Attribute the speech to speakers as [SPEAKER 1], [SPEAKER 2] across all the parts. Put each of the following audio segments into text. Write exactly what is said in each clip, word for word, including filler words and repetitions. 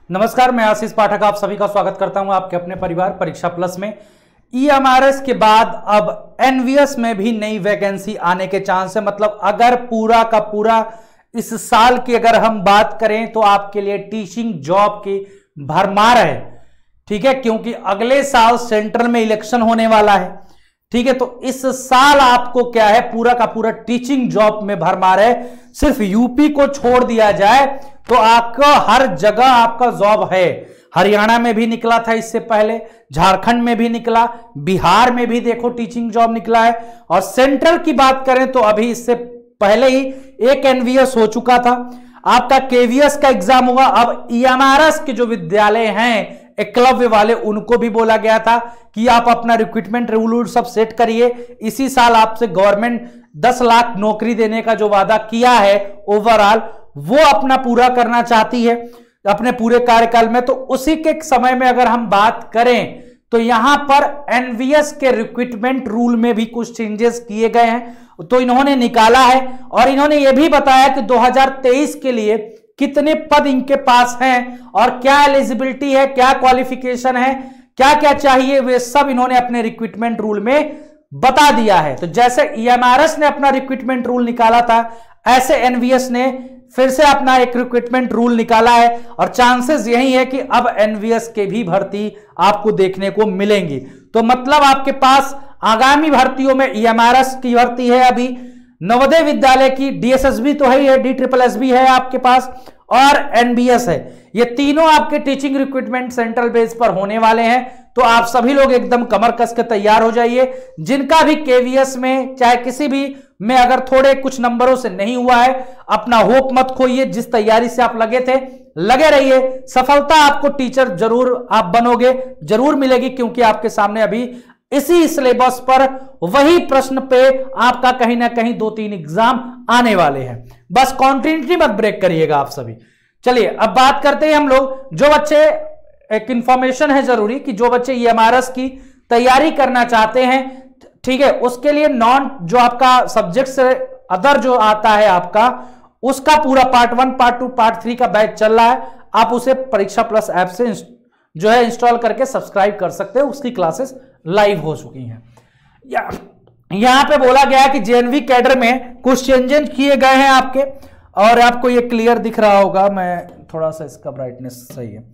[SPEAKER 1] नमस्कार, मैं आशीष पाठक आप सभी का स्वागत करता हूं आपके अपने परिवार परीक्षा प्लस में। ई एम आर एस के बाद अब एन वी एस में भी नई वैकेंसी आने के चांस है। मतलब अगर पूरा का पूरा इस साल की अगर हम बात करें तो आपके लिए टीचिंग जॉब की भरमार है, ठीक है, क्योंकि अगले साल सेंट्रल में इलेक्शन होने वाला है, ठीक है। तो इस साल आपको क्या है, पूरा का पूरा टीचिंग जॉब में भरमार है। सिर्फ यूपी को छोड़ दिया जाए तो आपका हर जगह आपका जॉब है। हरियाणा में भी निकला था इससे पहले, झारखंड में भी निकला, बिहार में भी देखो टीचिंग जॉब निकला है, और सेंट्रल की बात करें तो अभी इससे पहले ही एक एन वी एस हो चुका था, आपका के वी एस का एग्जाम हुआ। अब ई एम आर एस के जो विद्यालय हैं एकलव्य वाले, उनको भी बोला गया था कि आप अपना रिक्रूटमेंट रूल सब सेट करिए। इसी साल आपसे गवर्नमेंट दस लाख नौकरी देने का जो वादा किया है ओवरऑल, वो अपना पूरा करना चाहती है अपने पूरे कार्यकाल में। तो उसी के समय में अगर हम बात करें तो यहां पर एन वी एस के रिक्रूटमेंट रूल में भी कुछ चेंजेस किए गए हैं, तो इन्होंने निकाला है। और इन्होंने यह भी बताया कि दो हज़ार तेईस के लिए कितने पद इनके पास हैं और क्या एलिजिबिलिटी है, क्या क्वालिफिकेशन है, क्या क्या चाहिए, वे सब इन्होंने अपने रिक्रूटमेंट रूल में बता दिया है। तो जैसे ई एम आर एस ने अपना रिक्रूटमेंट रूल निकाला था, ऐसे एन वी एस ने फिर से अपना एक रिक्रूटमेंट रूल निकाला है, और चांसेस यही है कि अब एन वी एस के भी भर्ती आपको देखने को मिलेंगी। तो मतलब आपके पास आगामी भर्तियों में ई एम आर एस की भर्ती है, अभी नवोदय विद्यालय की, डी एस एस बी तो है ही है, डी ट्रिपल एस बी है आपके पास, और एन बी एस है। ये तीनों आपके टीचिंग रिक्रूटमेंट सेंट्रल बेस पर होने वाले हैं। तो आप सभी लोग एकदम कमर कस के तैयार हो जाइए। जिनका भी के वी एस में चाहे किसी भी में अगर थोड़े कुछ नंबरों से नहीं हुआ है, अपना होप मत खोइए। जिस तैयारी से आप लगे थे लगे रहिए, सफलता आपको टीचर जरूर आप बनोगे, जरूर मिलेगी, क्योंकि आपके सामने अभी इसी सिलेबस पर वही प्रश्न पे आपका कहीं ना कहीं दो तीन एग्जाम आने वाले हैं। बस कॉन्टिन्यूटी मत ब्रेक करिएगा आप सभी। चलिए अब बात करते हैं हम लोग, जो बच्चे, एक इंफॉर्मेशन है जरूरी कि जो बच्चे ई एम आर एस की तैयारी करना चाहते हैं, ठीक है, उसके लिए नॉन जो आपका सब्जेक्ट से अदर जो आता है आपका, उसका पूरा part one, part two, part three का बैच चल रहा है। आप उसे परीक्षा प्लस ऐप से जो है इंस्टॉल करके सब्सक्राइब कर सकते हो, उसकी क्लासेस लाइव हो चुकी हैं। या, यहां पे बोला गया है कि जे एन वी कैडर में कुछ चेंजेस किए गए हैं आपके, और आपको ये क्लियर दिख रहा होगा, मैं थोड़ा सा इसका ब्राइटनेस सही है।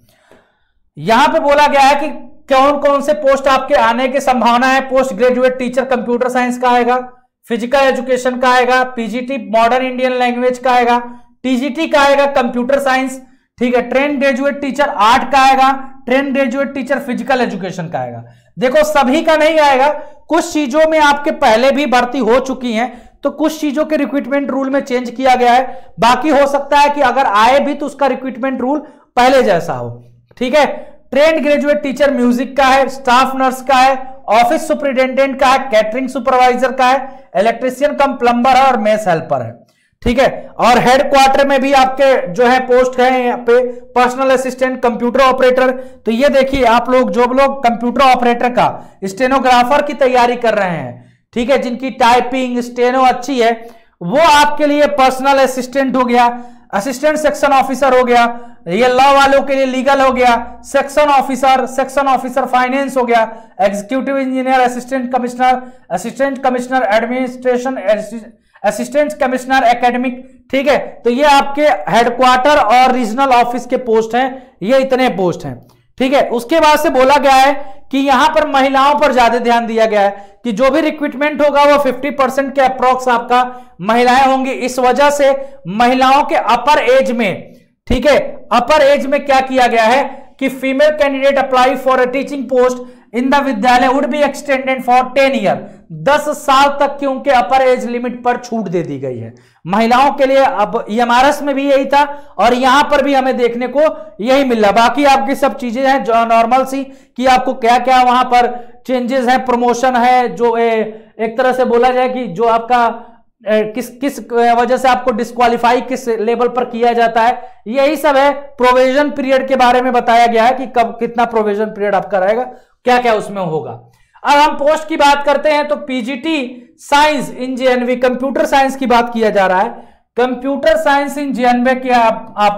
[SPEAKER 1] यहां पे बोला गया है कि कौन कौन से पोस्ट आपके आने की संभावना है। Post graduate teacher computer science का आएगा, फिजिकल एजुकेशन का आएगा, P G T modern Indian language का आएगा, टी जी टी का आएगा कंप्यूटर साइंस, ठीक है, ट्रेन ग्रेजुएट टीचर आर्ट का आएगा, train graduate teacher physical education का आएगा। देखो सभी का नहीं आएगा, कुछ चीजों में आपके पहले भी भर्ती हो चुकी हैं, तो कुछ चीजों के रिक्रूटमेंट रूल में चेंज किया गया है। बाकी हो सकता है कि अगर आए भी तो उसका रिक्रूटमेंट रूल पहले जैसा हो, ठीक है। ट्रेन ग्रेजुएट टीचर म्यूजिक का है, स्टाफ नर्स का है, ऑफिस सुपरिटेंडेंट का है, कैटरिंग सुपरवाइजर का है, इलेक्ट्रिशियन कम प्लम्बर है, और मेस हेल्पर है, ठीक है। और हेड क्वार्टर में भी आपके जो है पोस्ट है यहाँ पे पर्सनल असिस्टेंट, कंप्यूटर ऑपरेटर। तो ये देखिए आप लोग जो लोग कंप्यूटर ऑपरेटर का, स्टेनोग्राफर की तैयारी कर रहे हैं, ठीक है, जिनकी टाइपिंग स्टेनो अच्छी है, वो आपके लिए पर्सनल असिस्टेंट हो गया, असिस्टेंट सेक्शन ऑफिसर हो गया, ये लॉ वालों के लिए लीगल हो गया, section officer, section officer finance हो गया, executive engineer, assistant commissioner, assistant commissioner administration, assistant commissioner academic, ठीक है। तो ये आपके हेडक्वार्टर और रीजनल ऑफिस के पोस्ट हैं, ये इतने पोस्ट हैं, ठीक है। उसके बाद से बोला गया है कि यहां पर महिलाओं पर ज्यादा ध्यान दिया गया है कि जो भी रिक्रूटमेंट होगा वो पचास परसेंट के अप्रोक्स आपका महिलाएं होंगी। इस वजह से महिलाओं के अपर एज में, ठीक है, अपर एज में क्या किया गया है कि female candidate apply for a teaching post in the विद्यालय would be extended for ten year, दस साल तक की उनके अपर एज लिमिट पर छूट दे दी गई है महिलाओं के लिए। अब ई एम आर एस में भी यही था और यहां पर भी हमें देखने को यही मिल रहा। बाकी आपकी सब चीजें हैं जो नॉर्मल सी, कि आपको क्या क्या वहां पर चेंजेस है, प्रमोशन है, जो ए, एक तरह से बोला जाए कि जो आपका ए, किस किस वजह से आपको डिस्क्वालीफाई किस लेवल पर किया जाता है, यही सब है। प्रोविजन पीरियड के बारे में बताया गया है कि कब कितना प्रोविजन पीरियड आपका रहेगा, क्या क्या उसमें होगा। अब हम पोस्ट की बात करते हैं तो P G T science in J N V, computer science की बात किया जा रहा है। Computer science in J N V क्या आप, आपका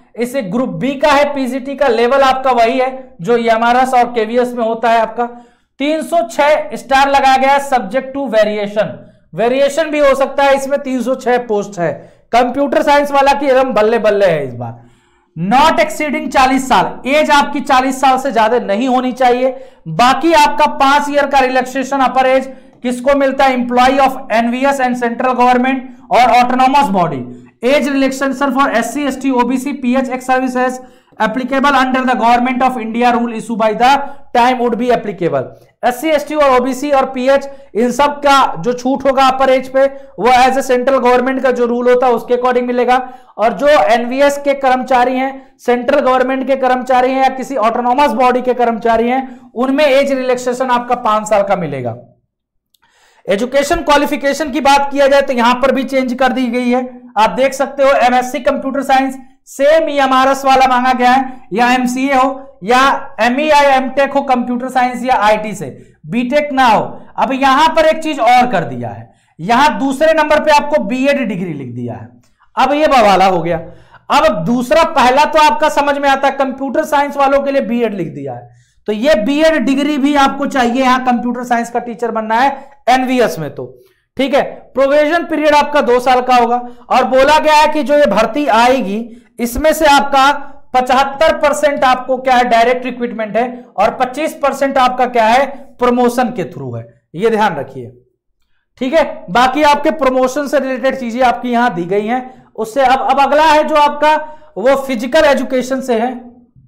[SPEAKER 1] इसे ग्रुप बी का है, पीजीटी का लेवल आपका वही है जो एमआरएस और केवीएस में होता है आपका। तीन सौ छह स्टार लगाया गया सब्जेक्ट टू वेरिएशन, वेरिएशन भी हो सकता है इसमें। तीन सौ छह पोस्ट है, कंप्यूटर साइंस वाला की एकदम बल्ले बल्ले है इस बार। नॉट एक्सीडिंग चालीस साल, एज आपकी चालीस साल से ज्यादा नहीं होनी चाहिए। बाकी आपका पांच ईयर का रिलैक्सेशन अपर एज किसको मिलता है, employ of NVS and central government और autonomous body. Age relaxation for SC ST OBC PH ex services applicable under the government of India rule issue by the time would be applicable. SC ST और OBC और PH इन सब का जो छूट होगा अपर as पे वो एज ए सेंट्रल गवर्नमेंट का जो रूल होता है उसके अकॉर्डिंग मिलेगा। और जो एनवीएस के कर्मचारी हैं, सेंट्रल गवर्नमेंट के कर्मचारी हैं या किसी ऑटोनोमस बॉडी के कर्मचारी हैं, उनमें एज रिलैक्सेशन आपका पांच साल का मिलेगा। एजुकेशन क्वालिफिकेशन की बात किया जाए तो यहां पर भी चेंज कर दी गई है, आप देख सकते हो। MSc computer science same MRS वाला मांगा गया है, या एमसीए हो या एमई या एमटेक हो कंप्यूटर साइंस या आईटी से, बीटेक ना हो। अब यहां पर एक चीज और कर दिया है, यहां दूसरे नंबर पे आपको बीएड डिग्री लिख दिया है। अब ये बवाला हो गया। अब दूसरा, पहला तो आपका समझ में आता है, कंप्यूटर साइंस वालों के लिए बीएड लिख दिया है, तो ये बीएड डिग्री भी आपको चाहिए यहां कंप्यूटर साइंस का टीचर बनना है एनवीएस में, तो ठीक है। प्रोविजन पीरियड आपका दो साल का होगा और बोला गया है कि जो ये भर्ती आएगी इसमें से आपका पचहत्तर परसेंट आपको क्या है डायरेक्ट रिक्रूटमेंट है और पच्चीस परसेंट आपका क्या है प्रमोशन के थ्रू है, ये ध्यान रखिए, ठीक है। बाकी आपके प्रमोशन से रिलेटेड चीजें आपकी यहां दी गई हैं। उससे अब अब अगला है जो आपका वो फिजिकल एजुकेशन से है।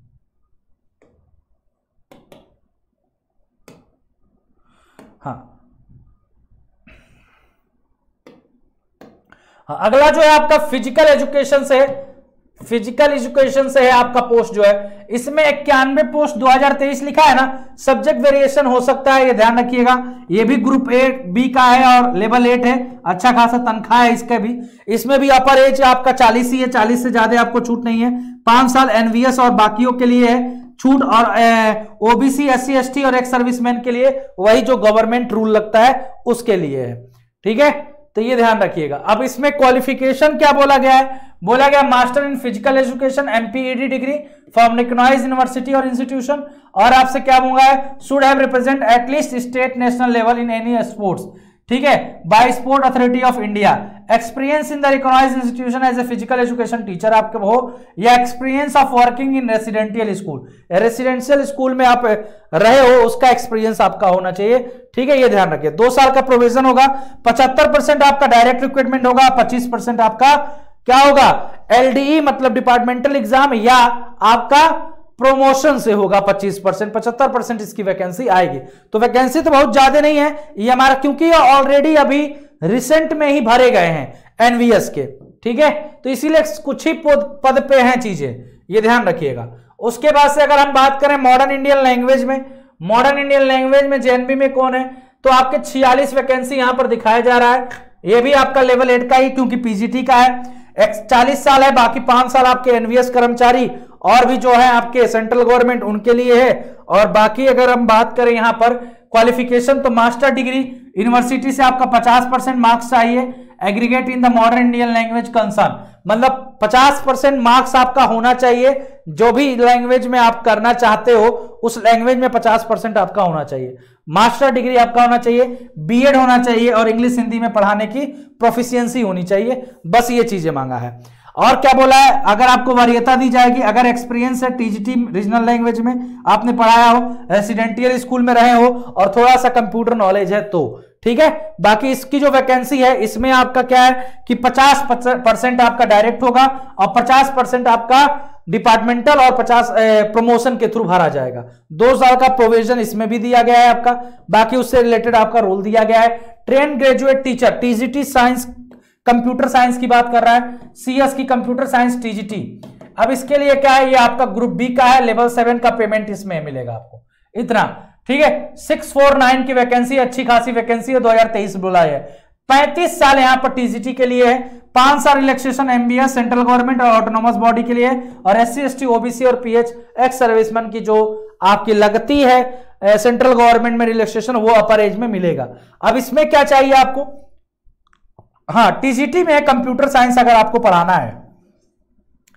[SPEAKER 1] हाँ अगला जो है आपका फिजिकल एजुकेशन से, फिजिकल एजुकेशन से है आपका पोस्ट जो है, इसमें इक्यानवे पोस्ट दो हज़ार तेईस लिखा है ना, सब्जेक्ट वेरिएशन हो सकता है, ये ध्यान रखिएगा। ये भी ग्रुप ए बी का है और लेवल एट है, अच्छा खासा तनख्वाह है इसका भी। इसमें भी अपर एज आपका चालीस ही है, चालीस से ज्यादा आपको छूट नहीं है। पांच साल एनवीएस और बाकियों के लिए है छूट, और ओबीसी एससी एसटी और एक्स सर्विसमैन के लिए वही जो गवर्नमेंट रूल लगता है उसके लिए है, ठीक है। तो ये ध्यान रखिएगा। अब इसमें क्वालिफिकेशन क्या बोला गया है, बोला गया master in physical education MPEd degree from recognised university और इंस्टीट्यूशन, और आपसे क्या बोला है should have represent at least state national level in any sports, ठीक है, by sport authority of India. Experience in the recognised institution as a physical education teacher आपके हो, या experience of working in residential school, residential school में आप रहे हो उसका एक्सपीरियंस आपका होना चाहिए, ठीक है, ये ध्यान रखिए। दो साल का प्रोविजन होगा, पचहत्तर परसेंट आपका डायरेक्ट रिक्रूटमेंट होगा, पच्चीस परसेंट आपका क्या होगा एलडीई मतलब डिपार्टमेंटल एग्जाम या आपका प्रोमोशन से होगा पच्चीस परसेंट, पचहत्तर परसेंट इसकी वैकेंसी आएगी। तो वैकेंसी तो बहुत ज्यादा नहीं है ये हमारा, क्योंकि ये ऑलरेडी अभी रिसेंट में ही भरे गए हैं एनवीएस के, ठीक है, तो इसीलिए कुछ ही पद पे हैं चीजें, ये ध्यान रखिएगा। उसके बाद से अगर हम बात करें मॉडर्न इंडियन लैंग्वेज में, मॉडर्न इंडियन लैंग्वेज में जेएनबी में कौन है, तो आपके छियालीस वैकेंसी यहां पर दिखाया जा रहा है। ये भी आपका लेवल एट का ही, क्योंकि पीजीटी का है, चालीस साल है, बाकी पांच साल आपके एनवीएस कर्मचारी और भी जो है आपके सेंट्रल गवर्नमेंट उनके लिए है। और बाकी अगर हम बात करें यहां पर क्वालिफिकेशन, तो मास्टर डिग्री यूनिवर्सिटी से आपका पचास परसेंट मार्क्स चाहिए, aggregate in the modern Indian language concern, मतलब पचास परसेंट मार्क्स आपका होना चाहिए, जो भी लैंग्वेज में आप करना चाहते हो उस लैंग्वेज में पचास परसेंट आपका होना चाहिए, मास्टर डिग्री आपका होना चाहिए, बीएड होना चाहिए और इंग्लिश हिंदी में पढ़ाने की प्रोफिशिएंसी होनी चाहिए, बस ये चीजें मांगा है। और क्या बोला है, अगर आपको वरीयता दी जाएगी, अगर एक्सपीरियंस है टीजीटी रीजनल लैंग्वेज में आपने पढ़ाया हो, रेसिडेंशियल स्कूल में रहे हो और थोड़ा सा कंप्यूटर नॉलेज है तो, ठीक है। बाकी इसकी जो वैकेंसी है इसमें आपका क्या है कि पचास परसेंट आपका डायरेक्ट होगा और पचास परसेंट आपका डिपार्टमेंटल और पचास प्रमोशन के थ्रू भरा जाएगा। दो साल का प्रोविजन इसमें भी दिया गया है आपका। बाकी उससे रिलेटेड आपका रूल दिया गया है। Train graduate teacher TGT science computer science की बात कर रहा है, सीएस की कंप्यूटर साइंस टीजीटी। अब इसके लिए क्या है, ये आपका ग्रुप बी का है, लेवल सेवन का पेमेंट इसमें मिलेगा आपको इतना, ठीक है। सिक्स फोर नाइन की वैकेंसी, अच्छी खासी वैकेंसी है, दो हजार तेईस बोला है। पैंतीस साल यहां पर टीजीटी के लिए है, पांच साल रिलैक्सेशन एमबीएस सेंट्रल गवर्नमेंट और ऑटोनोमस बॉडी के लिए, और एससी एसटी ओबीसी और पीएच एक्स सर्विसमैन की जो आपकी लगती है सेंट्रल गवर्नमेंट में रिलैक्सेशन, वो अपर एज में मिलेगा। अब इसमें क्या चाहिए आपको, हाँ टीजीटी में कंप्यूटर साइंस अगर आपको पढ़ाना है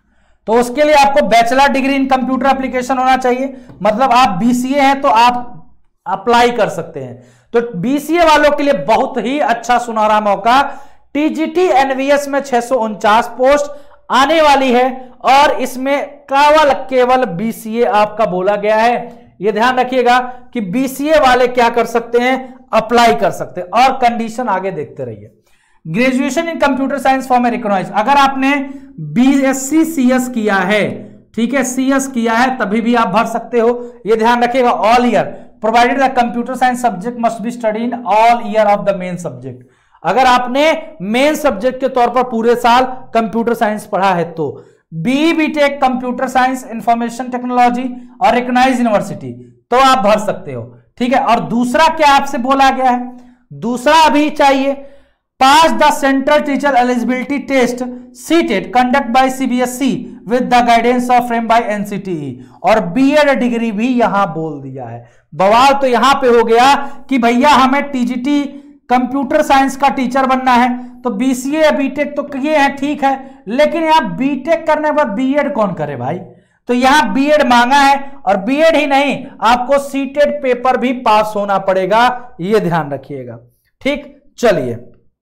[SPEAKER 1] तो उसके लिए आपको bachelor degree in computer application होना चाहिए, मतलब आप बीसीए हैं तो आप अप्लाई कर सकते हैं। तो बीसीए वालों के लिए बहुत ही अच्छा सुनहरा मौका, टीजीटी एनवीएस में छह सौ उनचास पोस्ट आने वाली है और इसमें केवल केवल बीसीए आपका बोला गया है। यह ध्यान रखिएगा कि बीसीए वाले क्या कर सकते हैं, अप्लाई कर सकते हैं, और कंडीशन आगे देखते रहिए। Graduation in computer science from में रिकॉग्नाइज, अगर आपने बीएससी सीएस किया है, ठीक है, सीएस किया है तभी भी आप भर सकते हो। यह ध्यान रखिएगा। All year provided the computer science subject must be study in all year of the main subject. अगर आपने मेन सब्जेक्ट के तौर पर पूरे साल कंप्यूटर साइंस पढ़ा है तो B BTech computer science information technology और रिकॉग्नाइज्ड यूनिवर्सिटी, तो आप भर सकते हो, ठीक है। और दूसरा क्या आपसे बोला गया है, दूसरा अभी चाहिए, pass the central teacher eligibility test CTET conduct by CBSE with the guidance of frame by NCTE, और बीएड डिग्री भी यहां बोल दिया है। बवाल तो यहां पे हो गया कि भैया हमें टीजीटी कंप्यूटर साइंस का टीचर बनना है, तो बीसीए या बीटेक तो किए हैं, ठीक है, लेकिन यहां बीटेक करने के बाद बीएड कौन करे भाई? तो यहां बीएड मांगा है, और बीएड ही नहीं, आपको सीटेट पेपर भी पास होना पड़ेगा, यह ध्यान रखिएगा, ठीक। चलिए,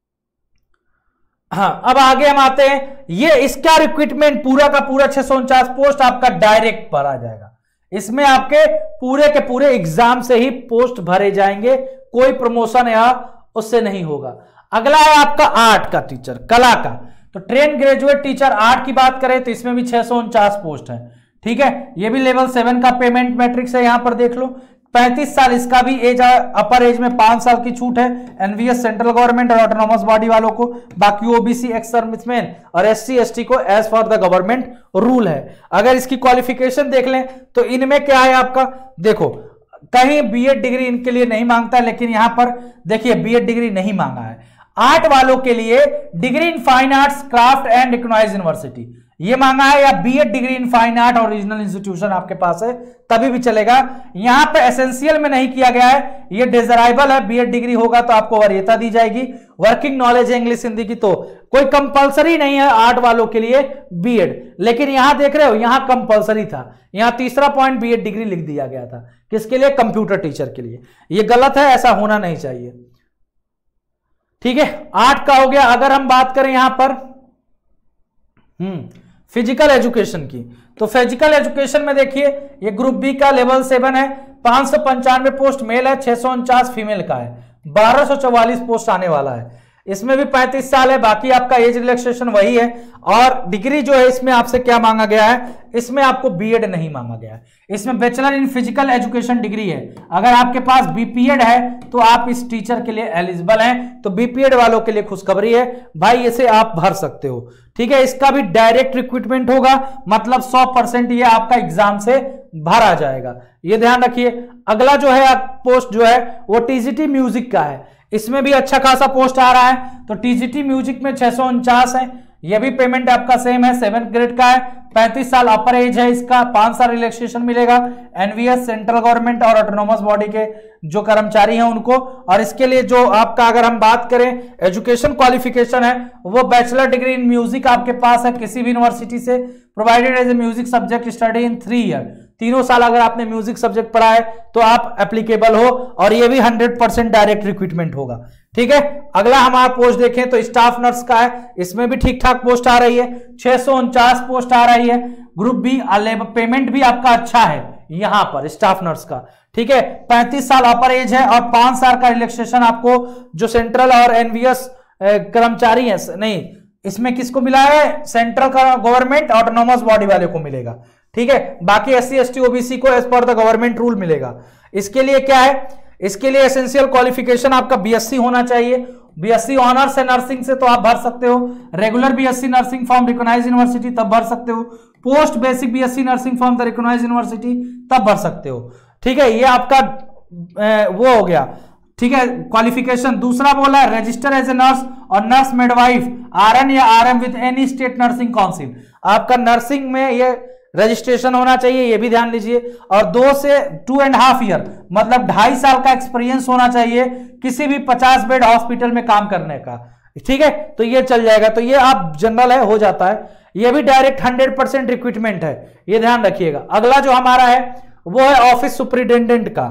[SPEAKER 1] हाँ, अब आगे हम आते हैं। ये इसका रिक्रूटमेंट पूरा का पूरा छह सौ उनचास पोस्ट आपका डायरेक्ट भरा जाएगा। इसमें आपके पूरे के पूरे एग्जाम से ही पोस्ट भरे जाएंगे, कोई प्रमोशन या उससे नहीं होगा। अगला है आपका आर्ट का टीचर, कला का। तो ट्रेन ग्रेजुएट टीचर आर्ट की बात करें तो इसमें भी छह सौ उनचास पोस्ट है, ठीक है। ये भी लेवल सेवन का पेमेंट मैट्रिक्स है, यहां पर देख लो। पैंतीस साल इसका भी एज, अपर एज में पांच साल की छूट है एनवीएस सेंट्रल गवर्नमेंट और ऑटोनॉमस बॉडी वालों को। बाकी ओबीसी एक्स सर्विसमैन और एससी एसटी को as for the government rule है। अगर इसकी क्वालिफिकेशन देख लें तो इनमें क्या है आपका, देखो कहीं बीएड डिग्री इनके लिए नहीं मांगता है, लेकिन यहां पर देखिए बीएड डिग्री नहीं मांगा है। आर्ट वालों के लिए degree in fine arts craft and recognised university ये मांगा है, या BEd degree in fine art और रीजनल इंस्टीट्यूशन आपके पास है तभी भी चलेगा। यहां पे एसेंशियल में नहीं किया गया है, ये डिजायरेबल है। बीएड डिग्री होगा तो आपको वरीयता दी जाएगी। वर्किंग नॉलेज है इंग्लिश हिंदी की, तो कोई कंपलसरी नहीं है आर्ट वालों के लिए बीएड, लेकिन यहां देख रहे हो यहां कंपलसरी था। यहां तीसरा पॉइंट बीएड डिग्री लिख दिया गया था, किसके लिए, कंप्यूटर टीचर के लिए। ये गलत है, ऐसा होना नहीं चाहिए, ठीक है। आर्ट का हो गया। अगर हम बात करें यहां पर हम्म फिजिकल एजुकेशन की, तो फिजिकल एजुकेशन में देखिए ये ग्रुप बी का लेवल सेवन है, पांच सौ पंचानवे पोस्ट मेल है, छह सौ उनचास फीमेल का है, बारह सौ चौवालीस पोस्ट आने वाला है। इसमें भी पैंतीस साल है, बाकी आपका एज रिलैक्सेशन वही है। और डिग्री जो है इसमें आपसे क्या मांगा गया है, इसमें आपको बीएड नहीं मांगा गया है, इसमें bachelor in physical education degree है। अगर आपके पास बीपीएड है तो आप इस टीचर के लिए एलिजिबल हैं, तो बीपीएड वालों के लिए खुशखबरी है भाई, इसे आप भर सकते हो, ठीक है। इसका भी डायरेक्ट रिक्रूटमेंट होगा, मतलब सौ परसेंट ये आपका एग्जाम से भरा जाएगा, ये ध्यान रखिए। अगला जो है पोस्ट जो है वो टीजीटी म्यूजिक का है, इसमें भी अच्छा खासा पोस्ट आ रहा है। तो टीजीटी म्यूजिक में छह सौ उनचास है, यह भी पेमेंट आपका सेम है, सेवन ग्रेड का है, पैंतीस साल अपर एज है इसका, पांच साल रिलैक्सेशन मिलेगा एनवीएस सेंट्रल गवर्नमेंट और ऑटोनॉमस बॉडी के जो कर्मचारी हैं उनको। और इसके लिए जो आपका अगर हम बात करें एजुकेशन क्वालिफिकेशन है वो बैचलर डिग्री इन म्यूजिक आपके पास है किसी भी यूनिवर्सिटी से, provided as a music subject study in three year, तीनों साल अगर आपने म्यूजिक सब्जेक्ट पढ़ा है तो आप एप्लीकेबल हो, और ये भी हंड्रेड परसेंट डायरेक्ट रिक्रूटमेंट होगा, ठीक है। अगला हमारा पोस्ट देखें तो स्टाफ नर्स का है, इसमें भी ठीक ठाक पोस्ट आ रही है, छह सौ उनचास पोस्ट आ रही है। ग्रुप बी पेमेंट भी आपका अच्छा है यहां पर स्टाफ नर्स का, ठीक है। पैंतीस साल अपर एज है और पांच साल का रिलैक्सेशन आपको जो सेंट्रल और एनवीएस कर्मचारी है, नहीं इसमें किसको मिला है, सेंट्रल गवर्नमेंट ऑटोनॉमस बॉडी वाले को मिलेगा, ठीक है। बाकी एससी एसटी ओबीसी को as per the government rule मिलेगा। इसके लिए क्या है, इसके लिए एसेंशियल क्वालिफिकेशन आपका बीएससी होना चाहिए, बीएससी ऑनर्स है नर्सिंग से तो आप भर सकते हो, regular BSc nursing from recognised university तब भर सकते हो, post basic BSc nursing from the recognised university तब भर सकते हो, ठीक है। ये आपका ए, वो हो गया, ठीक है, क्वालिफिकेशन। दूसरा बोला है रजिस्टर एज ए नर्स और नर्स मिडवाइफ आरएन या RM with any state nursing council, आपका नर्सिंग में ये रजिस्ट्रेशन होना चाहिए, ये भी ध्यान लीजिए। और दो से टू एंड हाफ ईयर मतलब ढाई साल का एक्सपीरियंस होना चाहिए किसी भी पचास बेड हॉस्पिटल में काम करने का, ठीक है, तो ये चल जाएगा। तो ये आप जनरल है हो जाता है। ये भी डायरेक्ट हंड्रेड परसेंट रिक्रूटमेंट है, ये ध्यान रखिएगा। अगला जो हमारा है वो है ऑफिस सुपरिटेंडेंट का।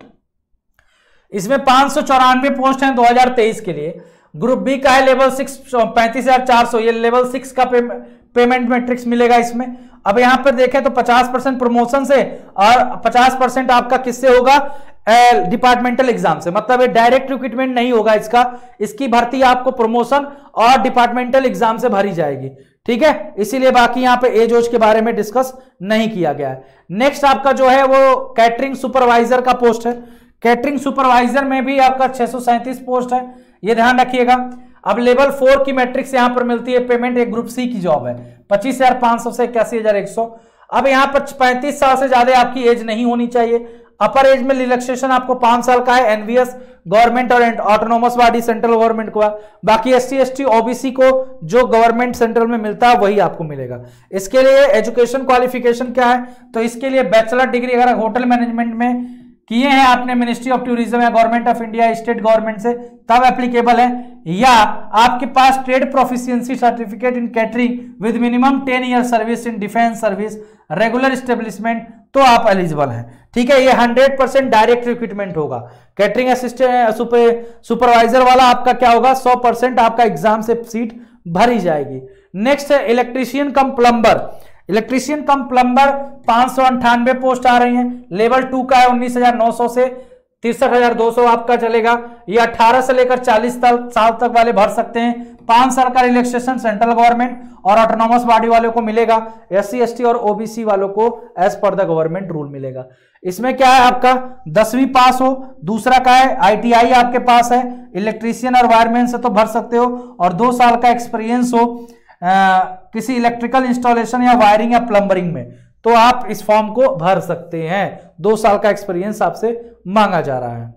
[SPEAKER 1] इसमें पांच सौ चौरानवे पोस्ट हैं दो हज़ार तेईस के लिए। ग्रुप बी का है लेवल सिक्स पैंतीस हजार चार सौ, ये लेवल सिक्स का पे, पेमेंट मैट्रिक्स मिलेगा इसमें। अब यहां पर देखें तो पचास परसेंट प्रमोशन से और पचास परसेंट आपका किससे होगा, डिपार्टमेंटल एग्जाम से। मतलब ये डायरेक्ट रिक्रूटमेंट नहीं होगा इसका, इसकी भर्ती आपको प्रमोशन और डिपार्टमेंटल एग्जाम से भरी जाएगी, ठीक है। इसीलिए बाकी यहां पे एज ओज के बारे में डिस्कस नहीं किया गया है। नेक्स्ट आपका जो है वो कैटरिंग सुपरवाइजर का पोस्ट है। कैटरिंग सुपरवाइजर में भी आपका छह सौ सैंतीस पोस्ट है, ये ध्यान रखिएगा। अब लेवल फोर की मैट्रिक्स यहां पर मिलती है पेमेंट, एक ग्रुप सी की जॉब है, पच्चीस हजार पांच सौ से इक्यासी हजार एक सौ। अब यहां पर पैंतीस साल से ज्यादा आपकी एज नहीं होनी चाहिए। अपर एज में रिलैक्सेशन आपको पांच साल का है, एनवीएस गवर्नमेंट और ऑटोनोमस बॉडी सेंट्रल गवर्नमेंट को। बाकी एसटी एसटी ओबीसी को जो गवर्नमेंट सेंट्रल में मिलता है वही आपको मिलेगा। इसके लिए एजुकेशन क्वालिफिकेशन क्या है, तो इसके लिए बैचलर डिग्री अगर होटल मैनेजमेंट में किए हैं आपने मिनिस्ट्री ऑफ टूरिज्म या government of India state government से, तब एप्लीकेबल है। या आपके पास trade proficiency certificate in catering with minimum ten year service in defence service regular establishment, तो आप एलिजिबल हैं, ठीक है। ये हंड्रेड परसेंट डायरेक्ट रिक्रूटमेंट होगा। कैटरिंग असिस्टेंट सुपर सुपरवाइजर वाला आपका क्या होगा, सौ परसेंट आपका एग्जाम से सीट भरी जाएगी। नेक्स्ट है electrician cum plumber. Electrician cum plumber पांच सौ अंठानवे पोस्ट आ रही हैं। लेवल टू का है उन्नीस हजार नौ सौ से तिरसठ हजार दो सौ आपका चलेगा। ये अठारह से लेकर चालीस साल तक वाले भर सकते हैं। पांच साल का रिलैक्सेशन सेंट्रल गवर्नमेंट और ऑटोनोमस बॉडी वालों को मिलेगा। एससी एसटी और ओबीसी वालों को as per the government rule मिलेगा। इसमें क्या है आपका दसवीं पास हो, दूसरा का है आईटीआई आपके पास है, इलेक्ट्रीशियन और वायरमैन से तो भर सकते हो, और दो साल का एक्सपीरियंस हो आ, किसी इलेक्ट्रिकल इंस्टॉलेशन या वायरिंग या प्लम्बरिंग में, तो आप इस फॉर्म को भर सकते हैं। दो साल का एक्सपीरियंस आपसे मांगा जा रहा है।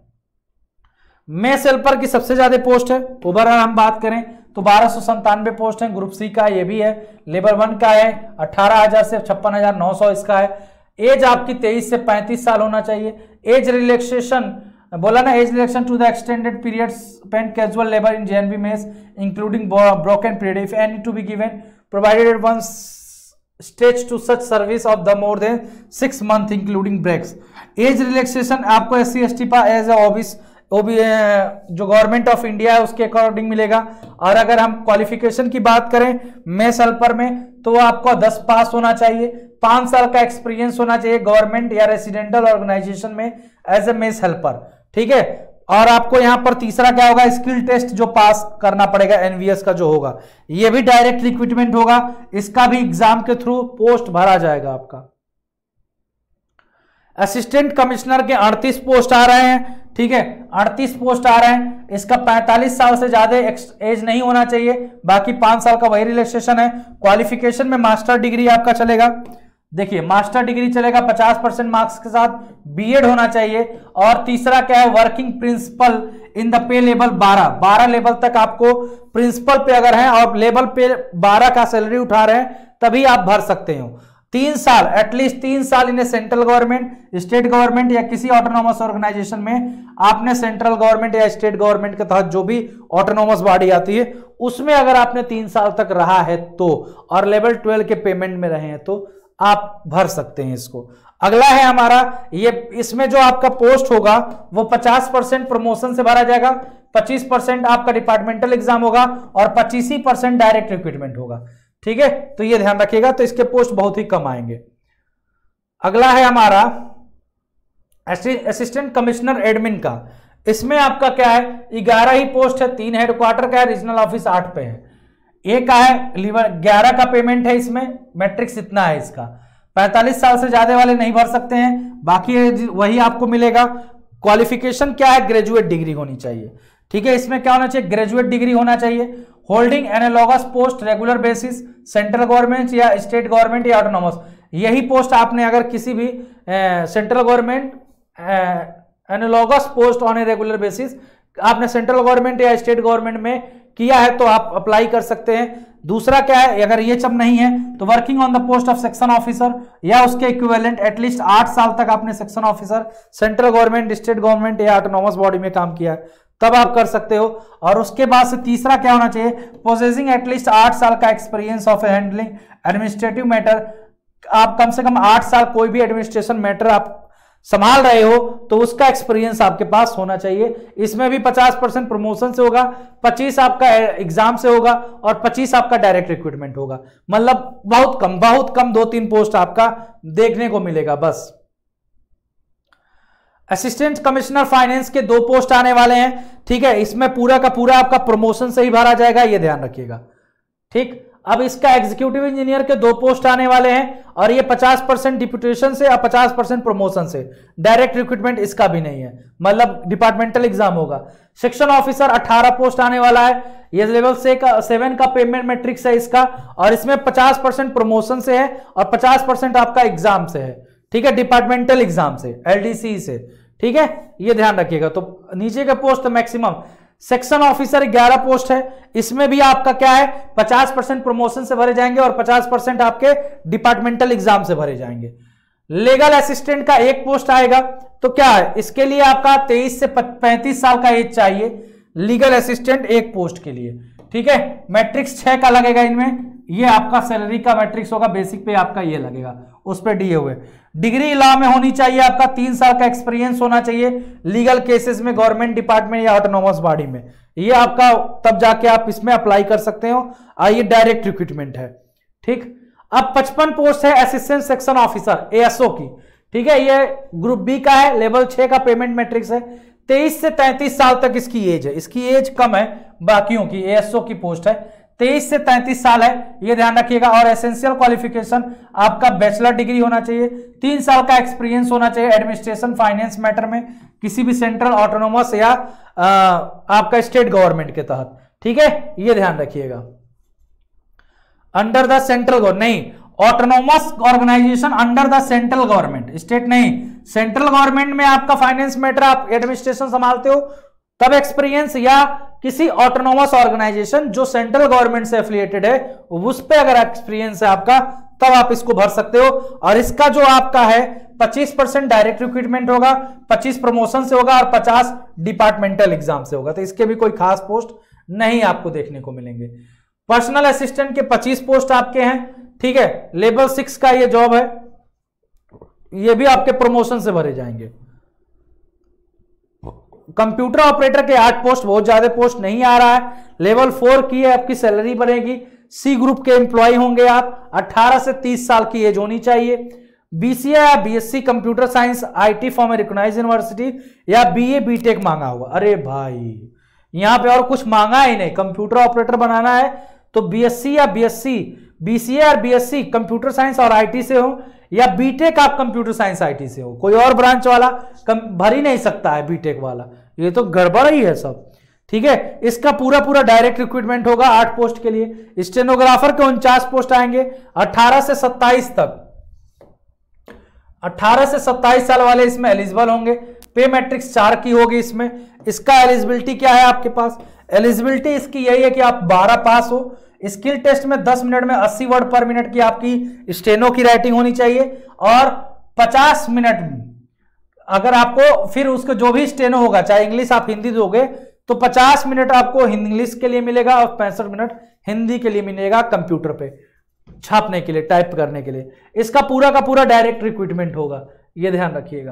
[SPEAKER 1] मेस हेल्पर की सबसे ज्यादा पोस्ट है। ओवरऑल हम बात करें तो बारह सौ संतानवे पोस्ट है। ग्रुप सी का ये भी है। लेवल वन का है अठारह हजार से छप्पन हजार नौ सौ इसका है। एज आपकी तेईस से पैंतीस साल होना चाहिए। एज रिलैक्सेशन बोला ना, age relaxation to the extended period spent casual labour in JNV mess including broken period if any to be given provided once stage to such service of the more than six month including breaks. Age relaxation आपको S C S T पर as OBC OB जो government of India है उसके according मिलेगा। और अगर हम qualification की बात करें मेस हेल्पर में, तो आपको दस पास होना चाहिए, पांच साल का एक्सपीरियंस होना चाहिए गवर्नमेंट या रेसिडेंटल ऑर्गेनाइजेशन में एज ए मेस हेल्पर, ठीक है। और आपको यहां पर तीसरा क्या होगा, स्किल टेस्ट जो पास करना पड़ेगा एनवीएस का जो होगा, ये भी डायरेक्ट रिक्रूटमेंट होगा। इसका भी एग्जाम के थ्रू पोस्ट भरा जाएगा आपका। असिस्टेंट कमिश्नर के अड़तीस पोस्ट आ रहे हैं, ठीक है, अड़तीस पोस्ट आ रहे हैं। इसका पैंतालीस साल से ज्यादा एज नहीं होना चाहिए, बाकी पांच साल का वही रिलैक्सेशन है। क्वालिफिकेशन में मास्टर डिग्री आपका चलेगा। देखिए मास्टर डिग्री चलेगा पचास परसेंट मार्क्स के साथ, बीएड होना चाहिए। और तीसरा क्या है, working principal in the pay level बारह, बारह लेवल तक आपको प्रिंसिपल पे अगर हैं और लेवल पे बारह का सैलरी उठा रहे हैं तभी आप भर सकते हो। तीन साल एटलीस्ट तीन साल इन्हें सेंट्रल गवर्नमेंट स्टेट गवर्नमेंट या किसी ऑटोनोमस ऑर्गेनाइजेशन में आपने सेंट्रल गवर्नमेंट या स्टेट गवर्नमेंट के तहत जो भी ऑटोनोमस बॉडी आती है उसमें अगर आपने तीन साल तक रहा है तो, और लेवल ट्वेल्व के पेमेंट में रहे हैं तो आप भर सकते हैं इसको। अगला है हमारा ये, इसमें जो आपका पोस्ट होगा वो पचास परसेंट प्रमोशन से भरा जाएगा, पच्चीस परसेंट आपका डिपार्टमेंटल एग्जाम होगा और पच्चीस ही परसेंट डायरेक्ट रिक्रूटमेंट होगा, ठीक है। तो ये ध्यान रखिएगा, तो इसके पोस्ट बहुत ही कम आएंगे। अगला है हमारा असिस्टेंट कमिश्नर एडमिन का। इसमें आपका क्या है, ग्यारह ही पोस्ट है, तीन हेडक्वार्टर का है, रीजनल ऑफिस आठ पे है। एक का है ग्यारह का पेमेंट है, इसमें मैट्रिक्स इतना है इसका। पैंतालीस साल से ज्यादा वाले नहीं भर सकते हैं, बाकी वही आपको मिलेगा। क्वालिफिकेशन क्या है, ग्रेजुएट डिग्री होनी चाहिए, ठीक है। इसमें क्या होना चाहिए, ग्रेजुएट डिग्री होना चाहिए। Holding analogous post regular basis central government या स्टेट गवर्नमेंट या ऑटोनोमस, यही पोस्ट आपने अगर किसी भी central government analogous post on a regular basis आपने सेंट्रल गवर्नमेंट या स्टेट गवर्नमेंट में किया है तो आप अप्लाई कर सकते हैं। दूसरा क्या है, अगर ये सब नहीं है तो working on the post of section officer या उसके इक्विवेलेंट एटलीस्ट आठ साल तक आपने section officer central government state government या ऑटोनोमस बॉडी में काम किया है तब आप कर सकते हो। और उसके बाद से तीसरा क्या होना चाहिए, पोजेसिंग एटलीस्ट आठ साल का experience of handling administrative matter. आप कम से कम आठ साल कोई भी एडमिनिस्ट्रेशन मैटर आप संभाल रहे हो तो उसका एक्सपीरियंस आपके पास होना चाहिए। इसमें भी पचास परसेंट प्रमोशन से होगा, पच्चीस आपका एग्जाम से होगा और पच्चीस आपका डायरेक्ट रिक्रूटमेंट होगा। मतलब बहुत कम बहुत कम दो तीन पोस्ट आपका देखने को मिलेगा बस। असिस्टेंट कमिश्नर फाइनेंस के दो पोस्ट आने वाले हैं, ठीक है। इसमें पूरा का पूरा आपका प्रमोशन से ही भरा जाएगा, ये ध्यान रखिएगा, ठीक। अब इसका एग्जीक्यूटिव इंजीनियर के दो पोस्ट आने वाले हैं और ये पचास परसेंट डिप्यूटेशन से और पचास परसेंट प्रमोशन से, डायरेक्ट रिक्रूटमेंट इसका भी नहीं है, मतलब डिपार्टमेंटल एग्जाम होगा। सेक्शन ऑफिसर अठारह पोस्ट आने वाला है, ये लेवल से का सेवन का पेमेंट मैट्रिक्स है इसका, और इसमें पचास परसेंट प्रमोशन से है और पचास परसेंट आपका एग्जाम से है, ठीक है, डिपार्टमेंटल एग्जाम से, एलडीसी से, ठीक है, ये ध्यान रखिएगा। तो नीचे का पोस्ट मैक्सिमम। सेक्शन ऑफिसर ग्यारह पोस्ट है, इसमें भी आपका क्या है, पचास परसेंट प्रमोशन से भरे जाएंगे और पचास परसेंट आपके डिपार्टमेंटल एग्जाम से भरे जाएंगे। लीगल असिस्टेंट का एक पोस्ट आएगा, तो क्या है, इसके लिए आपका तेईस से पैंतीस साल का एज चाहिए, लीगल असिस्टेंट एक पोस्ट के लिए, ठीक है। मैट्रिक्स छह का लगेगा इनमें, ये आपका सैलरी का मैट्रिक्स होगा, बेसिक पे आपका ये लगेगा, उस पर दिए हुए। डिग्री लॉ में होनी चाहिए आपका, तीन साल का एक्सपीरियंस होना चाहिए लीगल केसेस में, गवर्नमेंट डिपार्टमेंट या ऑटोनोमस बॉडी में, ये आपका तब जाके आप इसमें अप्लाई कर सकते हो, और ये डायरेक्ट रिक्रूटमेंट है, ठीक। अब पचपन पोस्ट है असिस्टेंट सेक्शन ऑफिसर एएसओ की, ठीक है, ये ग्रुप बी का है, लेवल छह का पेमेंट मैट्रिक्स है, तेईस से तैंतीस साल तक इसकी एज है, इसकी एज कम है बाकियों की, एएसओ की पोस्ट है, तेईस से तैंतीस साल है, ये ध्यान रखिएगा। और एसेंशियल क्वालिफिकेशन आपका बैचलर डिग्री होना चाहिए, तीन साल का एक्सपीरियंस होना चाहिए एडमिनिस्ट्रेशन फाइनेंस मैटर में, किसी भी सेंट्रल ऑटोनोमस या आ, आपका स्टेट गवर्नमेंट के तहत, ठीक है, ये ध्यान रखिएगा। अंडर द सेंट्रल गवर्नमेंट नहीं, autonomous organisation under the central government, state नहीं, सेंट्रल गवर्नमेंट में आपका फाइनेंस मैटर आप एडमिनिस्ट्रेशन संभालते हो तब एक्सपीरियंस, या किसी ऑटोनोमस ऑर्गेनाइजेशन जो सेंट्रल गवर्नमेंट से एफिलिएटेड है उस पे अगर एक्सपीरियंस है आपका तब आप इसको भर सकते हो। और इसका जो आपका है पच्चीस परसेंट डायरेक्ट रिक्रूटमेंट होगा, पच्चीस प्रमोशन से होगा और पचास डिपार्टमेंटल एग्जाम से होगा, तो इसके भी कोई खास पोस्ट नहीं आपको देखने को मिलेंगे। पर्सनल असिस्टेंट के पच्चीस पोस्ट आपके हैं, ठीक है, लेवल सिक्स का ये जॉब है, ये भी आपके प्रमोशन से भरे जाएंगे। कंप्यूटर ऑपरेटर के आठ पोस्ट, बहुत ज्यादा पोस्ट नहीं आ रहा है, लेवल फोर की है, आपकी सैलरी बनेगी, सी ग्रुप के एम्प्लॉय होंगे आप, अठारह से तीस साल की एज होनी चाहिए, बीसीए या BSc computer science IT from a recognised university या बीए बीटेक मांगा हुआ। अरे भाई यहां पे और कुछ मांगा ही नहीं, कंप्यूटर ऑपरेटर बनाना है तो बीएससी या बीएससी बीसीए और बीएससी कंप्यूटर साइंस और आईटी से हो, या बीटेक आप कंप्यूटर साइंस आईटी से हो, कोई और ब्रांच वाला भर ही नहीं सकता है बीटेक वाला, ये तो गड़बड़ ही है सब, ठीक है। इसका पूरा पूरा डायरेक्ट रिक्रूटमेंट होगा आठ पोस्ट के लिए। स्टेनोग्राफर के उनचास पोस्ट आएंगे, अठारह से सत्ताईस तक, अठारह से सत्ताईस साल वाले इसमें एलिजिबल होंगे। पे मैट्रिक्स चार की होगी इसमें। इसका एलिजिबिलिटी क्या है आपके पास, एलिजिबिलिटी इसकी यही है कि आप बारह पास हो, स्किल टेस्ट में दस मिनट में अस्सी वर्ड पर मिनट की आपकी स्टेनो की राइटिंग होनी चाहिए, और पचास मिनट अगर आपको फिर उसको जो भी स्टेनो होगा, चाहे इंग्लिश आप हिंदी दोगे तो पचास मिनट आपको इंग्लिश के लिए मिलेगा और पैंसठ मिनट हिंदी के लिए मिलेगा कंप्यूटर पे छापने के लिए, टाइप करने के लिए। इसका पूरा का पूरा डायरेक्ट रिक्रूटमेंट होगा, ये ध्यान रखिएगा।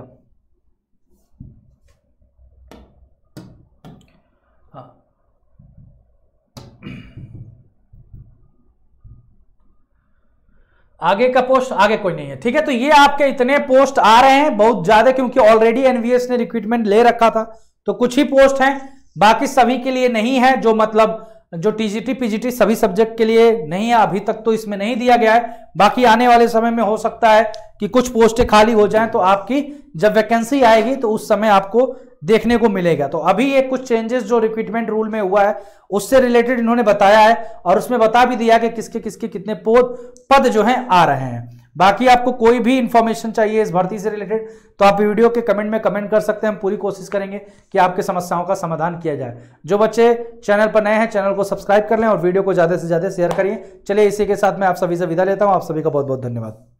[SPEAKER 1] हाँ, आगे का पोस्ट आगे कोई नहीं है, ठीक है। तो ये आपके इतने पोस्ट आ रहे हैं बहुत ज्यादा, क्योंकि ऑलरेडी एनवीएस ने रिक्रूटमेंट ले रखा था, तो कुछ ही पोस्ट हैं, बाकी सभी के लिए नहीं है, जो मतलब जो टीजीटी पीजीटी सभी सब्जेक्ट के लिए नहीं है अभी तक, तो इसमें नहीं दिया गया है। बाकी आने वाले समय में हो सकता है कि कुछ पोस्टें खाली हो जाएं, तो आपकी जब वैकेंसी आएगी तो उस समय आपको देखने को मिलेगा। तो अभी ये कुछ चेंजेस जो रिक्रूटमेंट रूल में हुआ है उससे रिलेटेड इन्होंने बताया है, और उसमें बता भी दिया कि किसके किसके कितने पद पद जो हैं आ रहे हैं। बाकी आपको कोई भी इंफॉर्मेशन चाहिए इस भर्ती से रिलेटेड तो आप वीडियो के कमेंट में कमेंट कर सकते हैं, हम पूरी कोशिश करेंगे कि आपके समस्याओं का समाधान किया जाए। जो बच्चे चैनल पर नए हैं चैनल को सब्सक्राइब कर लें और वीडियो को ज्यादा से ज्यादा शेयर करिए। चलिए इसी के साथ मैं आप सभी से विदा लेता हूं, आप सभी का बहुत बहुत धन्यवाद।